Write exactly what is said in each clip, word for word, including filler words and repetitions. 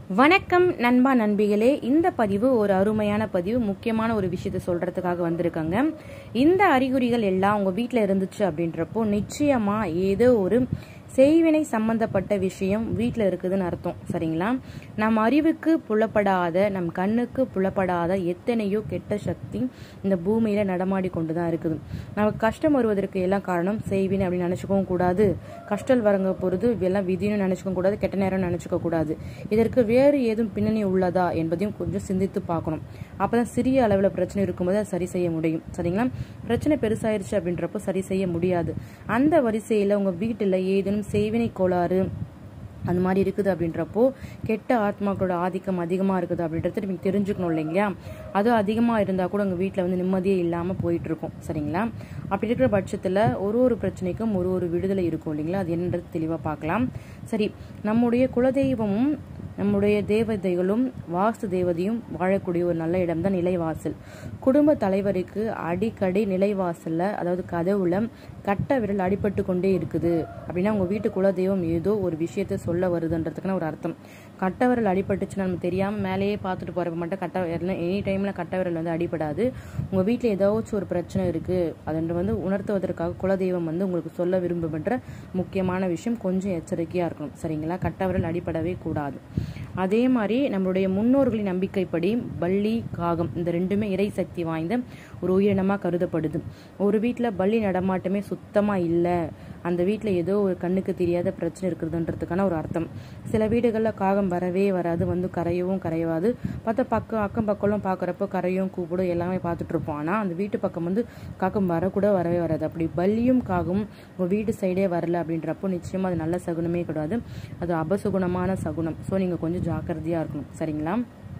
வணக்கம் நண்பா நண்பிகளே. இந்த பதிவு ஒரு அருமையான பதிவு, முக்கியமான ஒரு விஷயத்தை சொல்றதுக்காக வந்திருக்காங்க. இந்த அறிகுறிகள் எல்லாம் உங்க வீட்டில் இருந்துச்சு அப்படின்றப்போ நிச்சயமா ஏதோ ஒரு செய்வினை சம்பந்தப்பட்ட விஷயம் வீட்டில் இருக்குதுன்னு அர்த்தம். சரிங்களா? நம் அறிவுக்கு புலப்படாத, நம் கண்ணுக்கு புலப்படாத எத்தனையோ கெட்ட சக்தி இந்த பூமியில நடமாடி கொண்டுதான் இருக்குது. நமக்கு கஷ்டம் வருவதற்கு எல்லாம் காரணம் செய்வினை அப்படின்னு நினைச்சுக்கவும் கூடாது. கஷ்டம் வரங்க பொழுது எல்லாம் விதின்னு நினைச்சுக்க கூடாது, கெட்ட நேரம் நினைச்சுக்க கூடாது. இதற்கு வேறு ஏதும் பின்னணி உள்ளதா என்பதையும் கொஞ்சம் சிந்தித்து பார்க்கணும். அப்பதான் சிறிய அளவில் பிரச்சனை இருக்கும்போது அதை சரி செய்ய முடியும். சரிங்களா? பிரச்சனை பெருசாயிருச்சு அப்படின்றப்போ சரி செய்ய முடியாது. அந்த வரிசையில உங்க வீட்டுல ஏதேனும் செய்வினை கோளாறு அந்த மாதிரி இருக்குது அப்படின்றப்போ கெட்ட ஆத்மாக்களோட ஆதிக்கம் அதிகமாக இருக்குது அப்படின்றத நீங்கள் தெரிஞ்சுக்கணும் இல்லைங்களா? அது அதிகமாக இருந்தால் கூட உங்கள் வீட்டில் வந்து நிம்மதியே இல்லாமல் போயிட்டு இருக்கும். சரிங்களா? அப்படி இருக்கிற பட்சத்தில் ஒரு ஒரு பிரச்சனைக்கும் ஒரு ஒரு விடுதலை இருக்கும் இல்லைங்களா? அது என்னன்றது தெளிவாக பார்க்கலாம். சரி, நம்முடைய குலதெய்வமும் நம்முடைய தேவதைகளும் வாஸ்து தேவதையும் வாழக்கூடிய ஒரு நல்ல இடம் தான் நிலைவாசல். குடும்ப தலைவருக்கு அடிக்கடி நிலைவாசல்ல, அதாவது கதவுல கட்ட விரல் அடிபட்டு கொண்டே இருக்குது அப்படின்னா உங்க வீட்டு குலதெய்வம் ஏதோ ஒரு விஷயத்த சொல்ல வருதுன்றதுக்குன்னு ஒரு அர்த்தம். கட்ட விரல் அடிபட்டுச்சுன்னா நம்ம தெரியாம மேலேயே பார்த்துட்டு போற மட்டும் கட்ட விரல் எனி டைம்ல கட்ட விரல் வந்து அடிபடாது. உங்க வீட்டுல ஏதாச்சும் ஒரு பிரச்சனை இருக்கு அதை வந்து உணர்த்துவதற்காக குலதெய்வம் வந்து உங்களுக்கு சொல்ல விரும்புகின்ற முக்கியமான விஷயம். கொஞ்சம் எச்சரிக்கையா இருக்கணும். சரிங்களா? கட்ட விரல் அடிபடவே கூடாது. அதே மாதிரி நம்மளுடைய முன்னோர்களின் நம்பிக்கைப்படி பல்லி, காகம் இந்த ரெண்டுமே இறை சக்தி வாய்ந்த ஒரு உயிரினமா கருதப்படுது. ஒரு வீட்டுல பல்லி நடமாட்டமே சுத்தமா இல்லை, அந்த வீட்டுல ஏதோ ஒரு கண்ணுக்கு தெரியாத பிரச்சனை இருக்குதுன்றதுக்கான ஒரு அர்த்தம். சில வீடுகள்ல காகம் வரவே வராது, வந்து கரையவும் கரையாது. பார்த்தா பக்கம் அக்கம் பக்கம் பாக்குறப்போ கரையும் கூப்பிடும் எல்லாமே பார்த்துட்டு இருப்போம். ஆனா அந்த வீட்டு பக்கம் வந்து காகம் வரக்கூட வரவே வராது. அப்படி பல்லியும் காகமும் உங்க வீட்டு சைடே வரல அப்படின்றப்போ நிச்சயமா அது நல்ல சகுனமே கிடையாது, அது அபசகுணமான சகுனம். ஸோ நீங்க கொஞ்சம் ஜாக்கிரதையா இருக்கணும். சரிங்களா?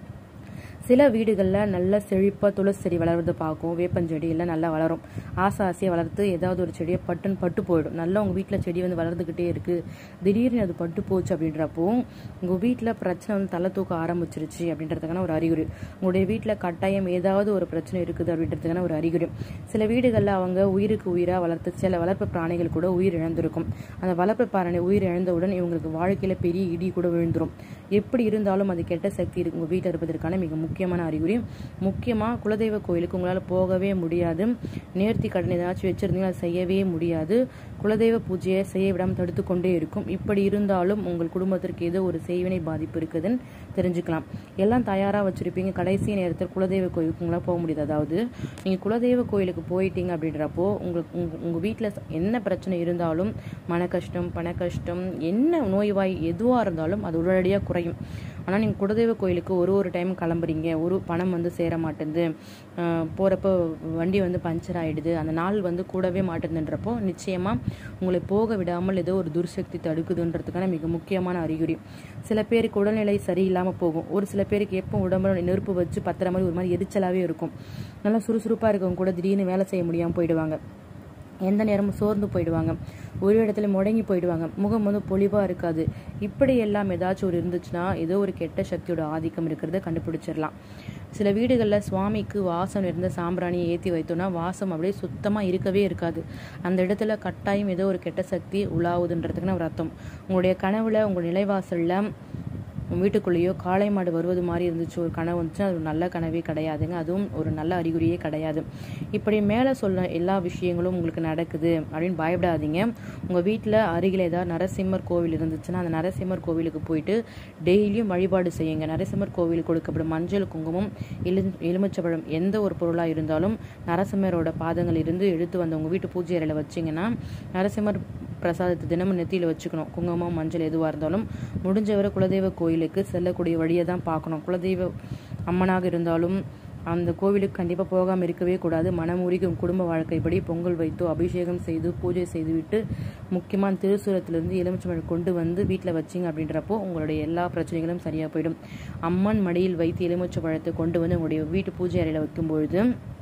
சில வீடுகளில் நல்ல செழிப்பாக துளசி செடி வளர்றது பார்க்கும், வேப்பஞ்செடி எல்லாம் நல்லா வளரும். ஆசை ஆசையாக வளர்த்து ஏதாவது ஒரு செடியை பட்டுன்னு பட்டு போயிடும். நல்லா உங்கள் வீட்டில் செடி வந்து வளர்ந்துக்கிட்டே இருக்குது, திடீர்னு அது பட்டு போச்சு அப்படின்றப்போ உங்கள் வீட்டில் பிரச்சனை வந்து தலை தூக்க ஆரம்பிச்சிருச்சு அப்படின்றதுக்கான ஒரு அறிகுறி. உங்களுடைய வீட்டில் கட்டாயம் ஏதாவது ஒரு பிரச்சனை இருக்குது அப்படின்றதுக்கான ஒரு அறிகுறி. சில வீடுகளில் அவங்க உயிருக்கு உயிராக வளர்த்து சில வளர்ப்பு பிராணிகள் கூட உயிர் இழந்திருக்கும். அந்த வளர்ப்பு பிராணி உயிர் இழந்தவுடன் இவங்களுக்கு வாழ்க்கையில் பெரிய இடி கூட விழுந்துரும். எப்படி இருந்தாலும் அது கெட்ட சக்தி இருக்கு உங்கள் வீட்டில் இருப்பதற்கான மிக முக்கியமான அறிகுறி. முக்கியமா குலதெய்வ கோயிலுக்கு உங்களால போகவே முடியாது. நேர்த்தி கடன் ஏதாச்சும் வச்சிருந்தீங்கன்னா அதை செய்யவே முடியாது. குலதெய்வ பூஜையை செய்ய விடாமல் தடுத்து கொண்டே இருக்கும். இப்படி இருந்தாலும் உங்கள் குடும்பத்திற்கு ஏதோ ஒரு செய்வினை பாதிப்பு இருக்குதுன்னு தெரிஞ்சுக்கலாம். எல்லாம் தயாரா வச்சிருப்பீங்க, கடைசி நேரத்தில் குலதெய்வ கோயிலுக்கு உங்களால் போக முடியாது. அதாவது நீங்க குலதெய்வ கோயிலுக்கு போயிட்டீங்க அப்படின்றப்போ உங்களுக்கு உங்க வீட்டுல என்ன பிரச்சனை இருந்தாலும், மன கஷ்டம், பண கஷ்டம், என்ன நோய்வாய் எதுவா இருந்தாலும் அது உடனடியாக குறையும். ஆனால் நீங்கள் குலதெய்வ கோயிலுக்கு ஒரு ஒரு டைம் கிளம்புறீங்க, ஒரு பணம் வந்து சேர மாட்டேங்குது, போகிறப்போ வண்டி வந்து பஞ்சர் ஆகிடுது, அந்த நாள் வந்து கூடவே மாட்டேங்குதுன்றப்போ நிச்சயமாக உங்களை போக விடாமல் ஏதோ ஒரு துர்சக்தி தடுக்குதுன்றதுக்கான மிக முக்கியமான அறிகுறி. சில பேருக்கு உடல்நிலை சரியில்லாமல் போகும். ஒரு சில பேருக்கு எப்போ உடம்புல நெருப்பு வச்சு பத்திர மாதிரி ஒரு மாதிரி எரிச்சலாகவே இருக்கும். நல்லா சுறுசுறுப்பாக இருக்கவங்க கூட திடீர்னு வேலை செய்ய முடியாமல் போயிடுவாங்க, எந்த நேரமும் சோர்ந்து போயிடுவாங்க, ஒரு இடத்துல முடங்கி போயிடுவாங்க, முகம் வந்து பொலிவா இருக்காது. இப்படி எல்லாம் ஏதாச்சும் ஒரு இருந்துச்சுன்னா ஏதோ ஒரு கெட்ட சக்தியோட ஆதிக்கம் இருக்கிறத கண்டுபிடிச்சிடலாம். சில வீடுகளில் சுவாமிக்கு வாசம் இருந்த சாம்பிராணியை ஏற்றி வைத்தோம்னா வாசம் அப்படியே சுத்தமாக இருக்கவே இருக்காது. அந்த இடத்துல கட்டாயம் ஏதோ ஒரு கெட்ட சக்தி உலாவுதுன்றதுக்குன்னு ஒரு அர்த்தம். உங்களுடைய கனவுல உங்கள் நிலைவாசல்ல வீட்டுக்குள்ளேயோ காளை மாடு வருவது மாதிரி இருந்துச்சு ஒரு கனவு வந்துச்சுன்னா அது ஒரு நல்ல கனவே கிடையாதுங்க, அதுவும் ஒரு நல்ல அறிகுறியே கிடையாது. இப்படி மேலே சொல்ல எல்லா விஷயங்களும் உங்களுக்கு நடக்குது அப்படின்னு பயப்படாதீங்க. உங்கள் வீட்டில் அருகில் ஏதாவது நரசிம்மர் கோவில் இருந்துச்சுன்னா அந்த நரசிம்மர் கோவிலுக்கு போயிட்டு டெய்லியும் வழிபாடு செய்யுங்க. நரசிம்மர் கோவிலுக்கு கொடுக்கப்படும் மஞ்சள், குங்குமம், எலு எலுமிச்சப்பழம் எந்த ஒரு பொருளாக இருந்தாலும் நரசிம்மரோட பாதங்கள் இருந்து எடுத்து வந்து உங்கள் வீட்டு பூஜை அறையில் வச்சிங்கன்னா நரசிம்மர் பிரசாதத்தை தினமும் நெத்தியில் வச்சுக்கணும். குங்குமம், மஞ்சள் எதுவாக இருந்தாலும் முடிஞ்சவரை குலதெய்வ கோயிலுக்கு செல்லக்கூடிய வழியை தான் பார்க்கணும். குலதெய்வ அம்மனாக இருந்தாலும் அந்த கோவிலுக்கு கண்டிப்பாக போகாமல் இருக்கவே கூடாது. மனமுருகி குடும்ப வாழ்க்கைப்படி பொங்கல் வைத்தோ அபிஷேகம் செய்து பூஜை செய்துவிட்டு முக்கியமான திருசூலத்திலிருந்து எலுமிச்சம்பழம் கொண்டு வந்து வீட்டில் வச்சிங்க அப்படின்றப்போ உங்களுடைய எல்லா பிரச்சனைகளும் சரியாக போயிடும். அம்மன் மடியில் வைத்து எலுமிச்சம்பழத்தை கொண்டு வந்து உங்களுடைய வீட்டு பூஜை அறையில் வைக்கும்பொழுது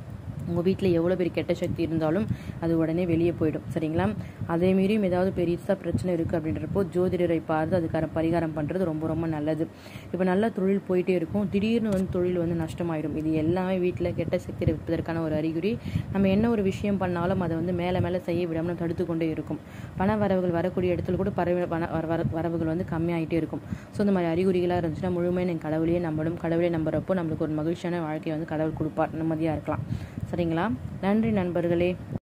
உங்கள் வீட்டில் எவ்வளோ பெரிய கெட்ட சக்தி இருந்தாலும் அது உடனே வெளியே போயிடும். சரிங்களா? அதே மீறியும் ஏதாவது பெருசாக பிரச்சனை இருக்குது அப்படின்றப்போ ஜோதிடரை பார்த்து அதுக்கான பரிகாரம் பண்ணுறது ரொம்ப ரொம்ப நல்லது. இப்போ நல்ல தொழில் போயிட்டே இருக்கும், திடீர்னு வந்து தொழில் வந்து நஷ்டமாயிடும். இது எல்லாமே வீட்டில் கெட்ட சக்தி இருப்பதற்கான ஒரு அறிகுறி. நம்ம என்ன ஒரு விஷயம் பண்ணாலும் அதை வந்து மேலே மேலே செய்ய விடாமல் தடுத்து கொண்டே இருக்கும். பண வரவுகள் வரக்கூடிய இடத்துல கூட பறவை பண வர வரவுகள் வந்து கம்மியாகிட்டே இருக்கும். ஸோ இந்த மாதிரி அறிகுறிகளாக இருந்துச்சுன்னா முழுமையாக என் கடவுளையே நம்பணும். கடவுளே நம்புறப்போ நம்மளுக்கு ஒரு மகிழ்ச்சியான வாழ்க்கையை வந்து கடவுள் கொடுப்பார், நிம்மதியாக இருக்கலாம். சரிங்களா? நன்றி நண்பர்களே.